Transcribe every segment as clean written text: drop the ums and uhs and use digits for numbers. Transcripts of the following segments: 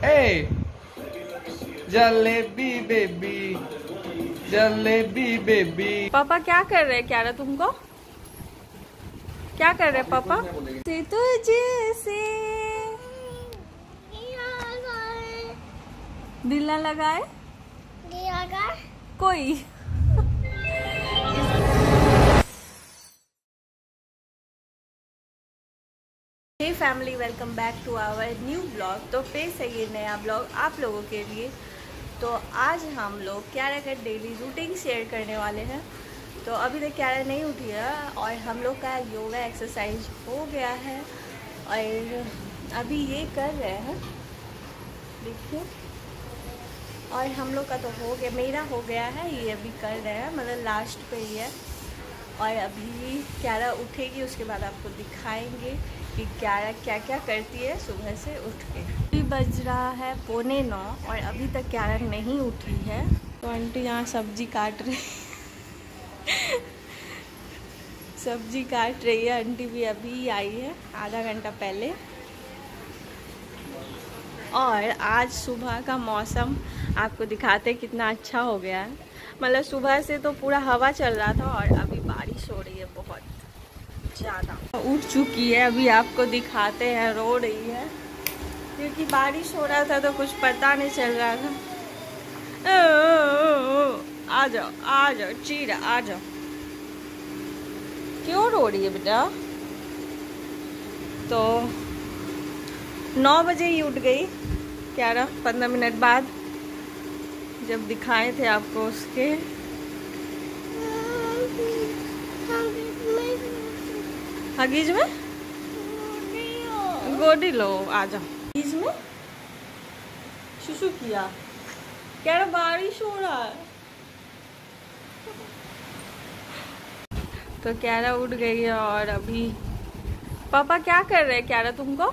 ए jalebi baby, jalebi baby. पापा क्या कर रहे हैं? क्या रहा तुमको? क्या कर रहे हैं पापा? तुझे से दिल ना लगाए कोई। Hey family, welcome back to our new blog. तो फिर से ये नया ब्लॉग आप लोगों के लिए। तो आज हम लोग क्यारा का डेली रूटीन शेयर करने वाले हैं। तो अभी तक क्यारा नहीं उठी है और हम लोग का योगा एक्सरसाइज हो गया है और अभी ये कर रहे हैं, देखिए। और हम लोग का तो हो गया, मेरा हो गया है, ये अभी कर रहे हैं, मतलब लास्ट पे ही है। और अभी क्यारा उठेगी, उसके बाद आपको दिखाएंगे कि क्यारा क्या क्या करती है सुबह से उठ के। अभी बज रहा है 8:45 और अभी तक क्यारा नहीं उठी है। तो आंटी यहाँ सब्जी काट रही सब्जी काट रही है। आंटी भी अभी आई है, आधा घंटा पहले। और आज सुबह का मौसम आपको दिखाते कितना अच्छा हो गया है। मतलब सुबह से तो पूरा हवा चल रहा था और अभी बारिश हो रही है बहुत ज़्यादा। उठ चुकी है, अभी आपको दिखाते हैं, रो रही है क्योंकि बारिश हो रहा था तो कुछ पता नहीं चल रहा था। आ जाओ आ जाओ चीरा, आ जाओ। क्यों रो रही है बेटा? तो 9 बजे ही उठ गई क्यारा, 15 मिनट बाद, जब दिखाए थे आपको उसके। हगीज में गोदी लो, आ जाओ। हगीज में सुसु किया। क्यारा बारिश हो रहा है। तो क्यारा उठ गई है और अभी पापा क्या कर रहे हैं? क्यारा तुमको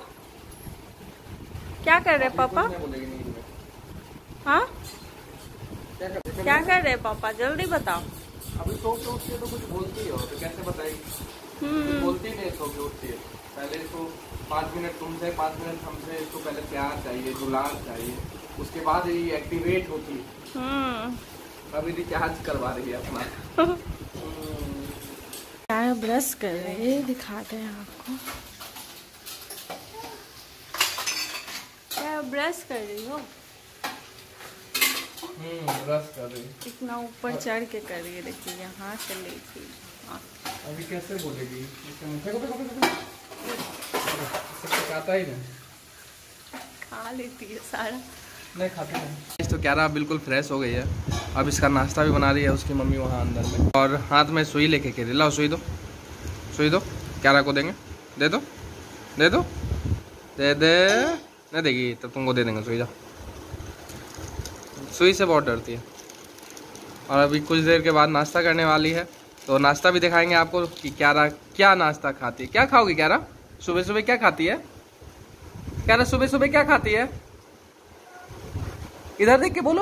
क्या कर रहे हैं पापा? हाँ क्या कर रहे हैं पापा? जल्दी बताओ। अभी सो के उठती है तो कुछ बोलती हो तो कैसे बताएगी? बोलती नहीं सो के उठती है। पहले इसको 5 मिनट तुमसे, 5 मिनट हमसे, इसको पहले प्यार चाहिए, दुलार चाहिए, उसके बाद ये एक्टिवेट होती है। अभी रिचार्ज करवा रही है अपना। क्या ब्रश कर रहे हैं, दिखाते हैं आपको। क्या ब्रश कर रही हो? ब्रश कर रही। कितना ऊपर चढ़ के कर रही है, देखिए यहाँ से लेके। अभी कैसे बोलेगी? खाता ही नहीं, खा लेती है सारा। नहीं खाती नहीं। तो क्यारा बिल्कुल फ्रेश हो गई है। अब इसका नाश्ता भी बना रही है उसकी मम्मी वहाँ अंदर में, और हाथ में सुई लेके के लाओ, सुई दो, सुई दो। क्यारा को देंगे, दे दो, दे दो, दे दे। नहीं देगी तो तुमको दे देंगे सुई। जाओ, सुई से बहुत डरती है। और अभी कुछ देर के बाद नाश्ता करने वाली है, तो नाश्ता भी दिखाएंगे आपको कि क्यारा क्या नाश्ता खाती है। क्या खाओगी क्यारा? सुबह सुबह क्या खाती है क्यारा? सुबह सुबह क्या खाती है? इधर देख के बोलो।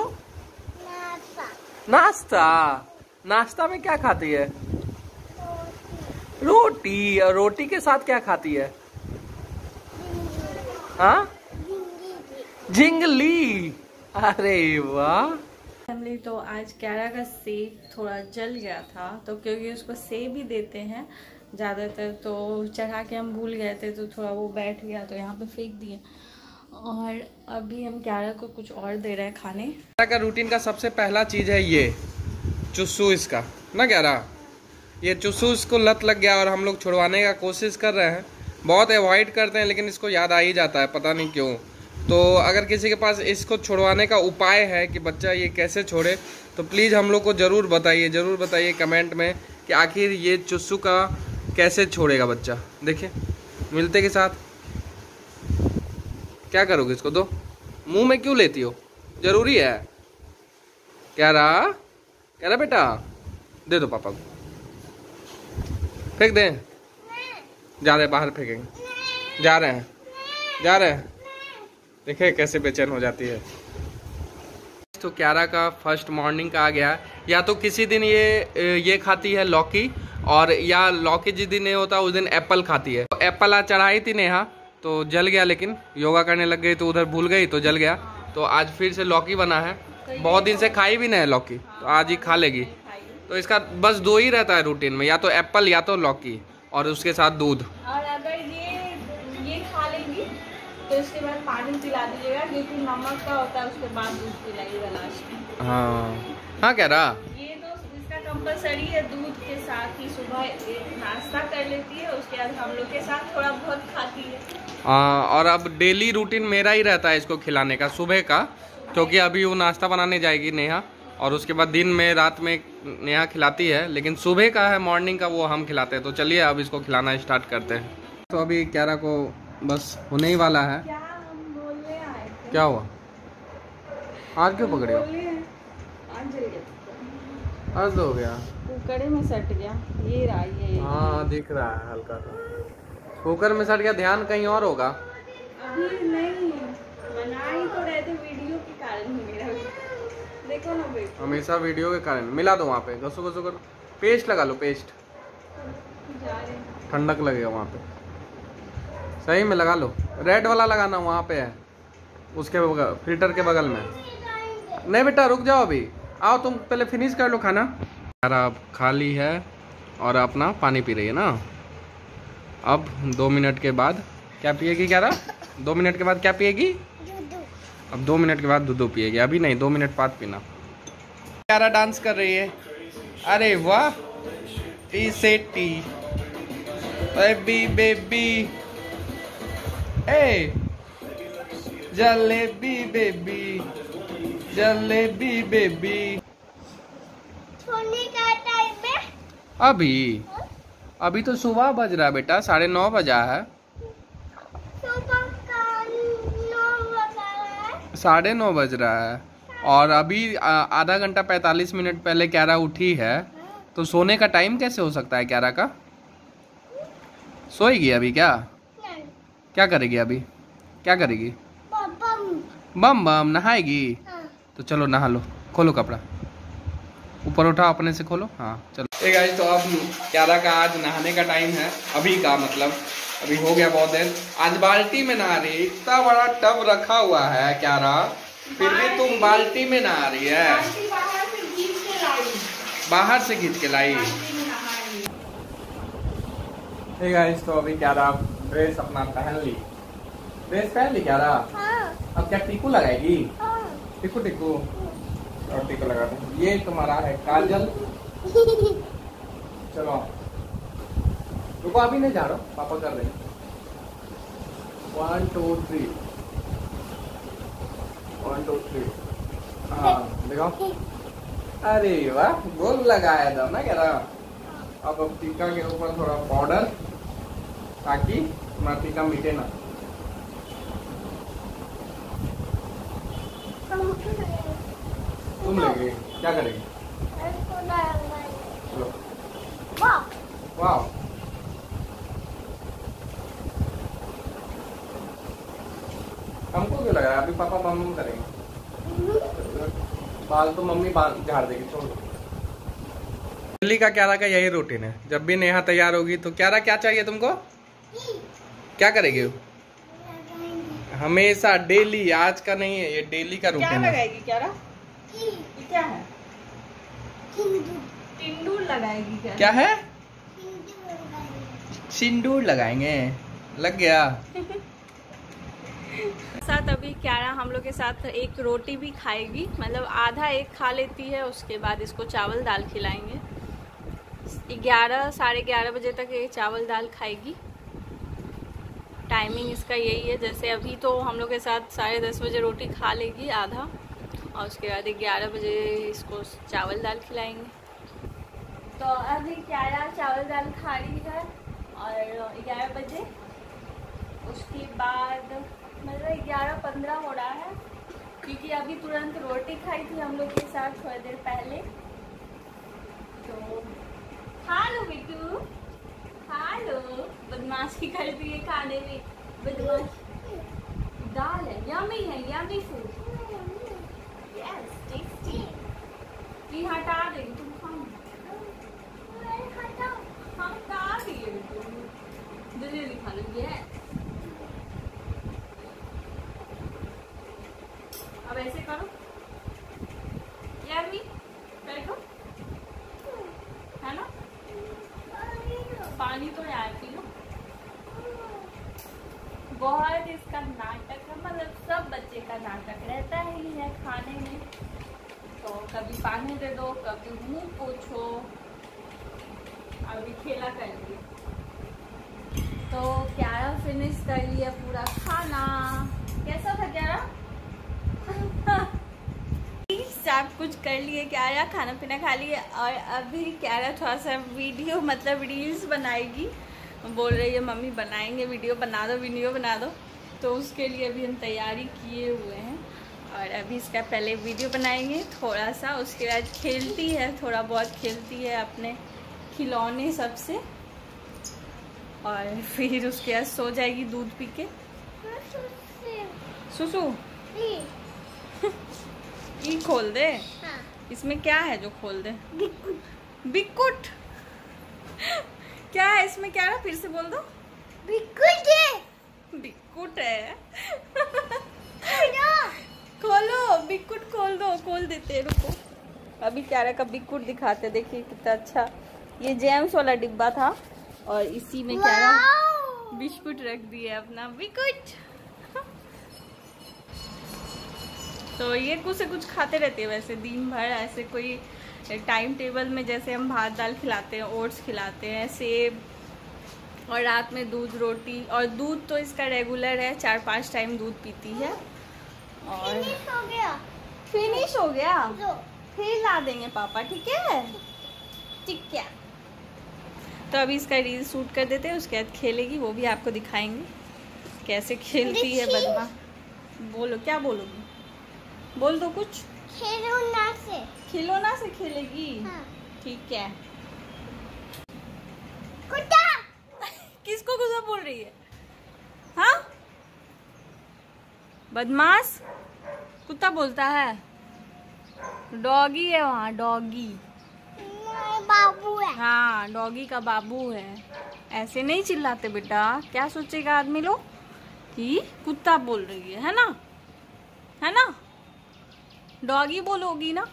नाश्ता। नाश्ता में क्या खाती है? रोटी। और रोटी के साथ क्या खाती है? हाँ, झिंगली। अरे वाह फैमिली, तो आज क्यारा का सेब थोड़ा जल गया था, तो क्योंकि उसको सेब ही देते हैं ज़्यादातर, तो चढ़ा के हम भूल गए थे, तो थोड़ा वो बैठ गया तो यहाँ पे फेंक दिए। और अभी हम क्यारा को कुछ और दे रहे हैं खाने। क्यारा का रूटीन का सबसे पहला चीज़ है ये चुस्सू इसका ना क्यारा। ये चुस्सू इसको लत लग गया और हम लोग छुड़वाने का कोशिश कर रहे हैं, बहुत अवॉइड करते हैं, लेकिन इसको याद आ ही जाता है, पता नहीं क्यों। तो अगर किसी के पास इसको छुड़वाने का उपाय है कि बच्चा ये कैसे छोड़े, तो प्लीज़ हम लोग को ज़रूर बताइए कमेंट में कि आखिर ये चुस्सू का कैसे छोड़ेगा बच्चा। देखिए मिलते के साथ क्या करोगे? इसको दो, मुंह में क्यों लेती हो? ज़रूरी है क्यारा बेटा, दे दो पापा को। फेंक दें? जा रहे बाहर, फेंकेंगे। जा रहे हैं। देखिए कैसे बेचैन हो जाती है। तो क्यारा का फर्स्ट मॉर्निंग का आ गया। या तो किसी दिन ये खाती है लौकी, और या लौकी जिस दिन नहीं होता उस दिन एप्पल खाती है। तो एप्पल आज चढ़ाई थी नेहा, तो जल गया, लेकिन योगा करने लग गई तो उधर भूल गई तो जल गया। तो आज फिर से लौकी बना है, बहुत दिन से खाई भी नहीं है लौकी, तो आज ही खा लेगी। तो इसका बस 2 ही रहता है रूटीन में, या तो एप्पल या तो लौकी, और उसके साथ दूध। और अगर ये खा लेंगी तो इसके बाद पानी पिला दीजिएगा, क्योंकि नमक का होता है, उसके बाद दूध पिलाइएगा लास्ट में। हाँ कह रहा ये तो इसका कंपलसरी है, दूध के साथ ही सुबह एक नाश्ता कर लेती है, उसके बाद हम लोग के साथ थोड़ा बहुत खाती है। और अब डेली रूटीन मेरा ही रहता है इसको खिलाने का, सुबह का, क्योंकि अभी वो नाश्ता बनाने जाएगी नेहा, और उसके बाद दिन में रात में नेहा खिलाती है, लेकिन सुबह का है मॉर्निंग का वो हम खिलाते हैं। तो चलिए अब इसको खिलाना स्टार्ट करते हैं। तो अभी क्यारा को बस होने ही वाला है। क्या हम बोलने आए थे? क्या हुआ? आज क्यों पकड़े हो? आज जल गया, आज हो गया, कुकर में सट गया। ये रहा ये। हाँ दिख रहा है हल्का सा, कुकर में सट गया, ध्यान कहीं और होगा। अभी नहीं बना ही तो रहे थे, वीडियो के कारण ही मेरा देखो ना बेटा, हमेशा वीडियो के कारण। मिला दो वहाँ पे, घसो घसो करो, पेस्ट लगा लो, पेस्ट, जा रहे ठंडक लगेगा वहाँ पे। सही में लगा लो, रेड वाला लगाना वहाँ पे है, उसके बगल, फिल्टर के बगल में। नहीं बेटा रुक जाओ, अभी आओ, तुम पहले फिनिश कर लो खाना। यार आप खा ली है और अपना पानी पी रही है ना। अब 2 मिनट के बाद क्या पिएगी क्यारा? 2 मिनट के बाद क्या पिएगी? अब 2 मिनट के बाद दूध पिएगी, अभी नहीं, 2 मिनट बाद पीना। क्यारा डांस कर रही है, अरे वाह, टी से टी, बेबी बेबी, ए जलेबी बेबी, जलेबी बेबी। सोने का टाइम है अभी तो सुबह बज रहा है बेटा, 9:30 बजा है। सुबह का 9 बजा है, 9:30 बज रहा है, और अभी आधा घंटा 45 मिनट पहले क्यारा उठी है, तो सोने का टाइम कैसे हो सकता है क्यारा का? सोएगी अभी क्या? क्या करेगी अभी? क्या करेगी? बम बम नहाएगी? तो चलो नहा लो, खोलो कपड़ा, ऊपर उठाओ, अपने से खोलो। हाँ चलो। गाइस तो अब क्यारा का आज नहाने का टाइम है, अभी का मतलब अभी हो गया बहुत देर। आज बाल्टी में नहा रही, इतना बड़ा टब रखा हुआ है क्यारा, फिर भी तुम बाल्टी में नहा रही है। बाहर से खींच के लाई। हे गाइस तो अभी क्यारा ड्रेस अपना पहन ली, ड्रेस पहन ली क्यारा। अब क्या टीकू लगाएगी? टीकू टीकू, और टीकू लगा दो। ये तुम्हारा है काजल। चलो रुको, अभी नहीं जा रहा, पापा कर रहे हैं। 1 2 3, 1 2 3, हाँ देखो, अरे वाह, गोल लगाया था ना क्यारा। अब टीका के ऊपर थोड़ा पाउडर, ताकि तुम्हारा टीका मिटे ना। तुम लेंगे क्या करेगी? चलो वाह, हमको क्यों लग रहा है अभी पापा बम करेंगे? बाल तो मम्मी झाड़ देगी, छोड़ दो। दिल्ली का क्यारा का यही रूटीन है, जब भी नेहा तैयार होगी तो क्यारा क्या चाहिए तुमको? क्या करेगी वो? हमेशा डेली, आज का नहीं है ये, डेली का रूटीन है। क्या लगाएगी क्यारा? क्या है? सिंदूर लगाएगी क्या? क्या है? सिंदूर लगाएंगे, लग गया। साथ अभी क्यारा हम लोग के साथ एक रोटी भी खाएगी, मतलब आधा एक खा लेती है, उसके बाद इसको चावल दाल खिलाएंगे। 11 साढ़े 11 बजे तक ये चावल दाल खाएगी। टाइमिंग इसका यही है, जैसे अभी तो हम लोग के साथ 10:30 बजे रोटी खा लेगी आधा, और उसके बाद 11 बजे इसको चावल दाल खिलाएंगे। तो अभी क्यारा चावल दाल खा रही है, और 11 बजे, उसके बाद मतलब 11:15 हो रहा है, क्योंकि अभी तुरंत रोटी खाई थी हम लोग के साथ थोड़ी देर पहले। तो खा लो बिट्टू, खा लो, बदमाशी करती है खाने में, बदमाशी। दाल है, यम्मी है, यम्मी फूड, यस टेस्टी। ये हटा देंगे, तुम खाओ, हम हटा दिए बिट्टू, जल्दी खा लो। यस अब ऐसे करो यार, भी बैठो, है ना? पानी तो यार पी लो। बहुत इसका नाटक है, मतलब सब बच्चे का नाटक रहता ही है खाने में। तो कभी पानी दे दो, कभी मुंह पोछो, अभी खेला कर लिए। तो क्यारा फिनिश कर लिया पूरा खाना। कैसा था क्यारा? सब कुछ कर लिए क्यारा, खाना पीना खा लिया। और अभी क्यारा थोड़ा सा वीडियो मतलब रील्स बनाएगी। बोल रही है मम्मी बनाएंगे, वीडियो बना दो, वीडियो बना दो। तो उसके लिए अभी हम तैयारी किए हुए हैं। और अभी इसका पहले वीडियो बनाएंगे थोड़ा सा, उसके बाद खेलती है, थोड़ा बहुत खेलती है अपने खिलौने सबसे। और फिर उसके बाद सो जाएगी दूध पी के। सुसु ये खोल दे। हाँ। इसमें क्या है जो खोल दे? बिस्कुट। क्या है इसमें? क्या है? फिर से बोल दो। बिस्कुट है। बिस्कुट है। खोलो बिस्कुट, खोल दो। खोल देते, रुको। अभी क्यारा का बिस्कुट दिखाते, देखिए कितना अच्छा। ये जेम्स वाला डिब्बा था और इसी में क्यारा बिस्कुट रख दिए अपना बिस्कुट। तो ये कुछ से कुछ खाते रहते हैं वैसे दिन भर। ऐसे कोई टाइम टेबल में जैसे हम भात दाल खिलाते हैं, ओट्स खिलाते हैं, सेब, और रात में दूध रोटी। और दूध तो इसका रेगुलर है, 4-5 टाइम दूध पीती है। और फिनिश हो गया, फिर ला देंगे पापा, ठीक है? ठीक है। तो अभी इसका रील शूट कर देते हैं, उसके बाद खेलेगी, वो भी आपको दिखाएंगे कैसे खेलती है। बदमा बोलो, क्या बोलोगी? बोल दो कुछ। खिलौना से। खिलौना से खेलेगी? हाँ। ठीक है। कुत्ता। किसको कुत्ता बोल रही है? हाँ, बदमाश कुत्ता बोलता है। डॉगी है वहाँ, डॉगी बाबू है। हाँ, डॉगी का बाबू है। ऐसे नहीं चिल्लाते बेटा, क्या सोचेगा आदमी लोग कि कुत्ता बोल रही है ना? है ना? डॉगी बोलोगी ना?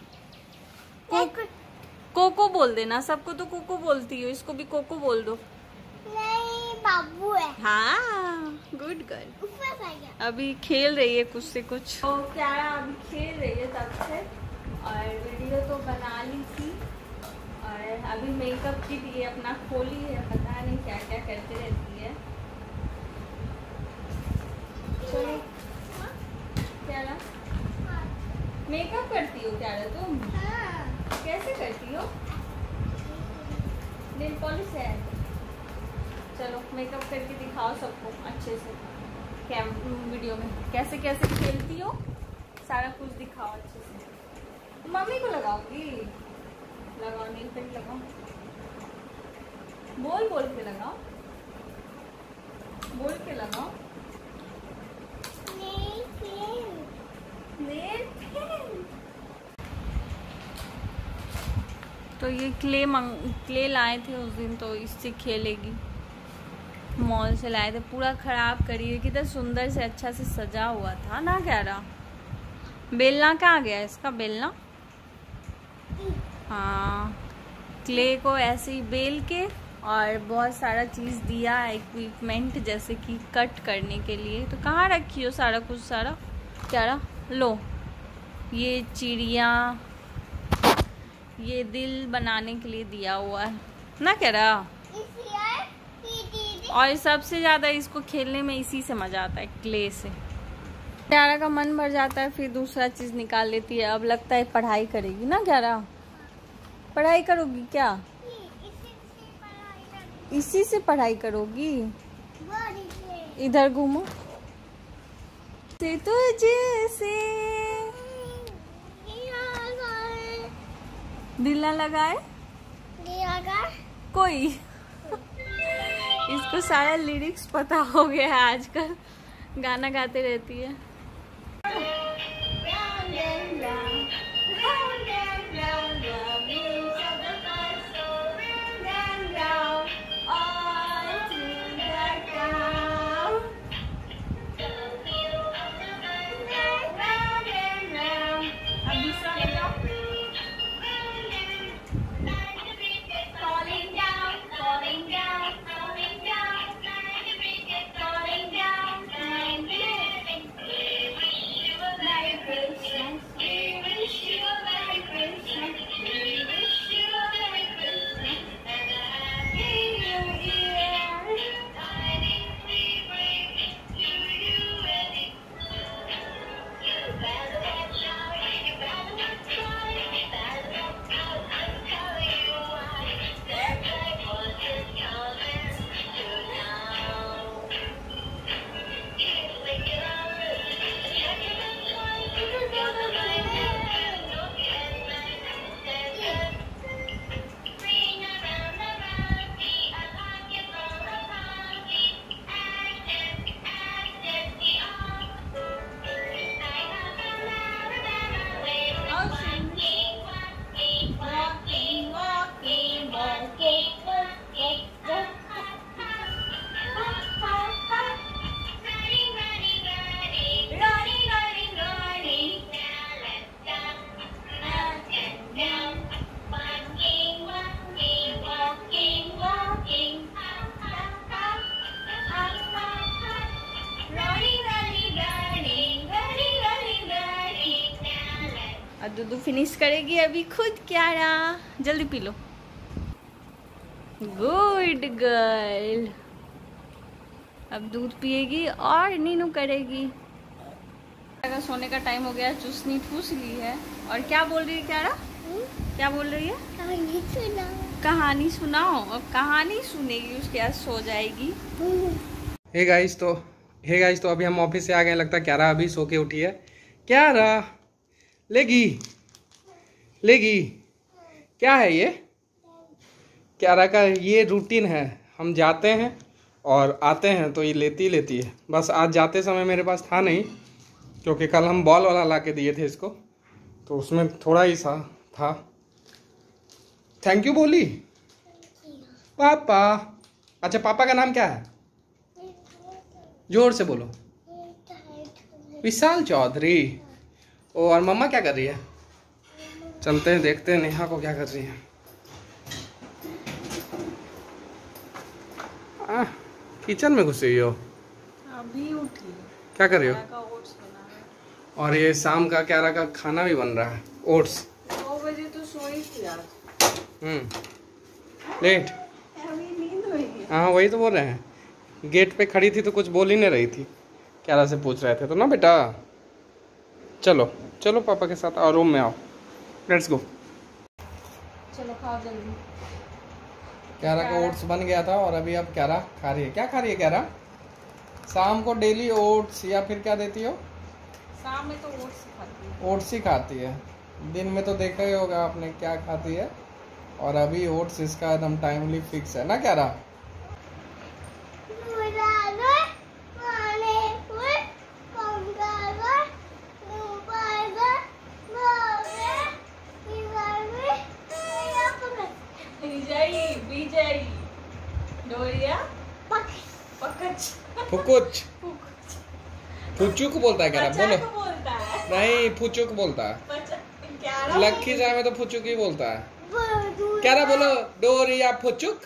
कोको बोल देना। सबको तो कोको बोलती हो, इसको भी कोको बोल दो। नहीं, बाबू है। हाँ, गुड गर्ल। अभी खेल रही है कुछ से कुछ। तो क्या अभी खेल रही है तब से। और वीडियो तो बना ली थी, और अभी मेकअप किट ये अपना खोली है, पता नहीं क्या क्या करते रहती है। चलो क्या मेकअप करती हो क्या तुम? हाँ। कैसे करती हो? नेल पॉलिश है। चलो मेकअप करके दिखाओ सबको अच्छे से वीडियो में, कैसे कैसे खेलती हो, सारा कुछ दिखाओ अच्छे से। मम्मी को लगाओगी? लगाओ, नेल पेंट लगाओ, बोल बोल के लगाओ, बोल के लगाओ। तो ये क्ले लाए थे उस दिन, तो इससे खेलेगी। मॉल से लाए थे, पूरा खराब करी है। कितना सुंदर से अच्छा से सजा हुआ था ना क्यारा। बेलना कहाँ गया इसका? बेलना, हाँ। क्ले को ऐसे ही बेल के और बहुत सारा चीज़ दिया, इक्विपमेंट जैसे कि कट करने के लिए। तो कहाँ रखी हो सारा कुछ? सारा क्यारा लो, ये चिड़िया, ये दिल बनाने के लिए दिया हुआ है ना क्यारा। और सबसे ज़्यादा इसको खेलने में इसी से मज़ा आता है, क्ले से। क्यारा का मन भर जाता है, फिर दूसरा चीज़ निकाल लेती है। अब लगता है पढ़ाई करेगी ना क्यारा। पढ़ाई करोगी क्या? इसी से पढ़ाई करोगी। इधर घूमो। से तुझे से दिल ना लगाए कोई। इसको सारा लिरिक्स पता हो गया है आजकल, गाना गाते रहती है। और दूध फिनिश करेगी अभी खुद क्यारा। जल्दी पी लो। Good girl. अब दूध पिएगी और नीनू करेगी। सोने का टाइम हो गया, चुसनी ठूस ली है। और क्या बोल रही है क्यारा? क्या बोल रही है? कहानी सुनाओ। कहानी सुनाओ। अब कहानी सुनेगी उसके बाद सो जाएगी। हे गाइस तो अभी हम ऑफिस से आ गए। लगता है क्यारा अभी सो के उठी है। क्यारा लेगी क्या है ये? क्यारा का ये रूटीन है। हम जाते हैं और आते हैं तो ये लेती है। बस आज जाते समय मेरे पास था नहीं, क्योंकि कल हम बॉल वाला ला के दिए थे इसको, तो उसमें थोड़ा ही सा था। थैंक यू बोली पापा। अच्छा, पापा का नाम क्या है? जोर से बोलो। विशाल चौधरी। ओ, और मम्मा क्या कर रही है? चलते हैं देखते हैं नेहा को क्या कर रही है। किचन में घुसी हुई हो? अभी उठी। क्या कर रही हो? और ये शाम का क्यारा का खाना भी बन रहा है, ओट्स। 2 बजे तो सोई थी आज। लेट। अभी नींद हुई है। हाँ, वही तो बोल रहे हैं। गेट पे खड़ी थी तो कुछ बोल ही नहीं रही थी। क्यारा से पूछ रहे थे तो ना बेटा। चलो पापा के साथ, और रूम में आओ। Let's go. चलो खाओ जल्दी। क्यारा का ओट्स बन गया था और अभी अब क्यारा खा रही है। क्या खा रही है क्यारा? शाम को डेली ओट्स या फिर क्या देती हो? शाम में तो ओट्स खाती है। ओट्स ही खाती है। दिन में तो देखा ही होगा आपने क्या खाती है। और अभी ओट्स इसका एकदम टाइमली फिक्स है ना क्यारा? फुकुच। फुचुक बोलता है क्यारा। बोलो। नहीं, फुचुक बोलता है। लक्की जाए में तो फुचुक ही बोलता है। क्यारा बोलो। डोरिया फुचुक।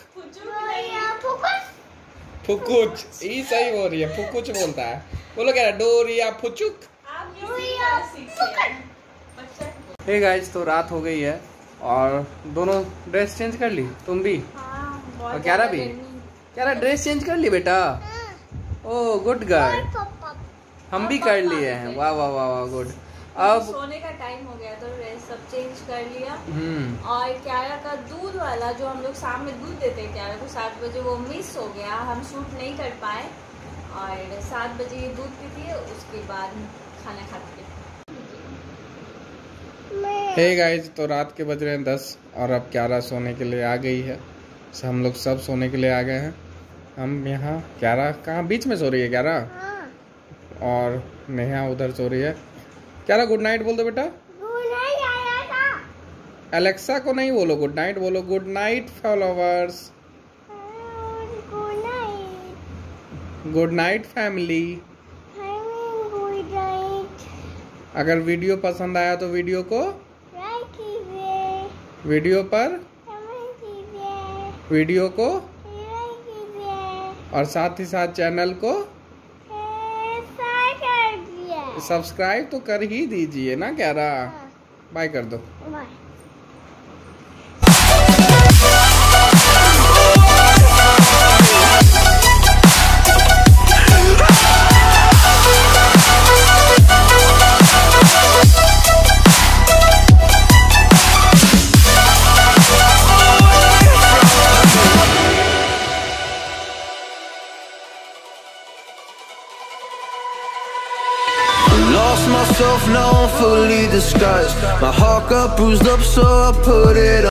फुकुच। ये सही बोल रही है, फुकुच बोलता है। बोलो क्यारा। डोरिया फुचुक। हे गाइस, तो रात हो गई है और दोनों ड्रेस चेंज कर ली। तुम भी? और क्यारा भी? क्यारा ड्रेस चेंज कर ली बेटा? Oh good girl. हम भी कर लिए हैं। वाह वाह वाह वाह, गुड। अब सोने का टाइम हो गया तो ड्रेस सब चेंज कर लिया। और क्यारा का दूध वाला जो हम लोग शाम में दूध देते हैं क्यारा को 7 बजे, वो मिस हो गया। हम शूट नहीं कर पाए और 7 बजे ये दूध पीती है, उसके बाद खाना खाती है। हे गाइस, तो रात के बज रहे हैं 10 और अब क्यारा सोने के लिए आ गई है। हम लोग सब सोने के लिए आ गए हैं। हम यहाँ, क्यारा कहाँ बीच में सो रही है क्यारा? और नेहा उधर सो रही है। क्यारा गुड नाइट बोल दो बेटा। Good night. एलेक्सा को नहीं बोलो गुड नाइट, बोलो good night followers. Good night family. अगर वीडियो पसंद आया तो वीडियो को लाइक कीजिए। वीडियो को लाइक कीजिए और साथ ही साथ चैनल को सब्सक्राइब तो कर ही दीजिए ना क्यारा। बाय कर दो। Lost myself, now I'm fully disguised. My heart got bruised up, so I put it